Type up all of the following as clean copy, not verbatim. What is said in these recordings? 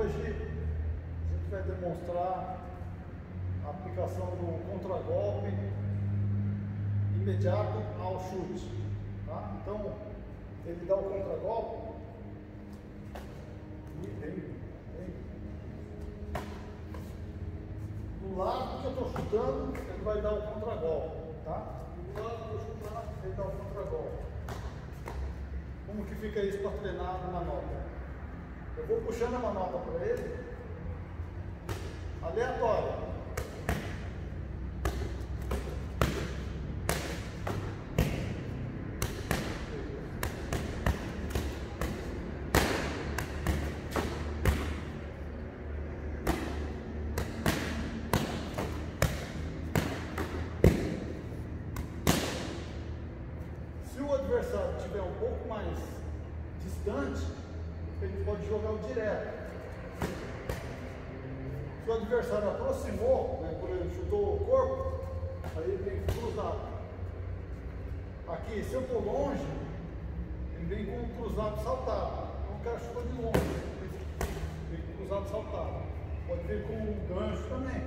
Hoje a gente vai demonstrar a aplicação do contragolpe imediato ao chute, tá? Então ele dá o contragolpe e vem do lado que eu estou chutando, ele vai dar o contragolpe, tá? E do lado que eu estou chutando, ele dá o contragolpe. Como que fica isso para treinar a manobra? Eu vou puxando a manobra para ele, aleatório. Se o adversário estiver um pouco mais distante, ele pode jogar o direto. Se o adversário aproximou, né, por exemplo, chutou o corpo, aí ele vem cruzado. Aqui, se eu estou longe, ele vem com um cruzado saltado. Então o cara chutou de longe, ele vem com cruzado saltado. Pode vir com um gancho também.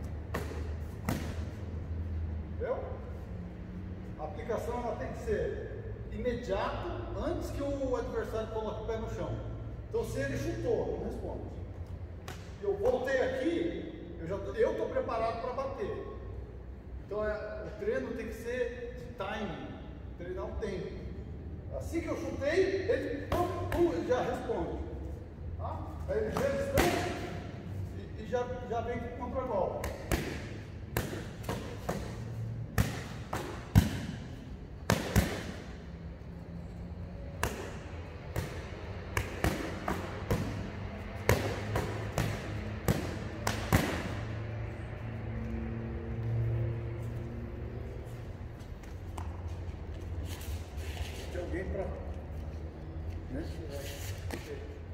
Entendeu? A aplicação ela tem que ser imediato, antes que o adversário coloque o pé no chão. Então se ele chutou, não responde. Eu voltei aqui, eu estou preparado para bater. Então o treino tem que ser de timing, treinar o tempo. Assim que eu chutei, ele já responde. Tá? Aí ele já distante e já vem com o contragolpe. Alguém para, né?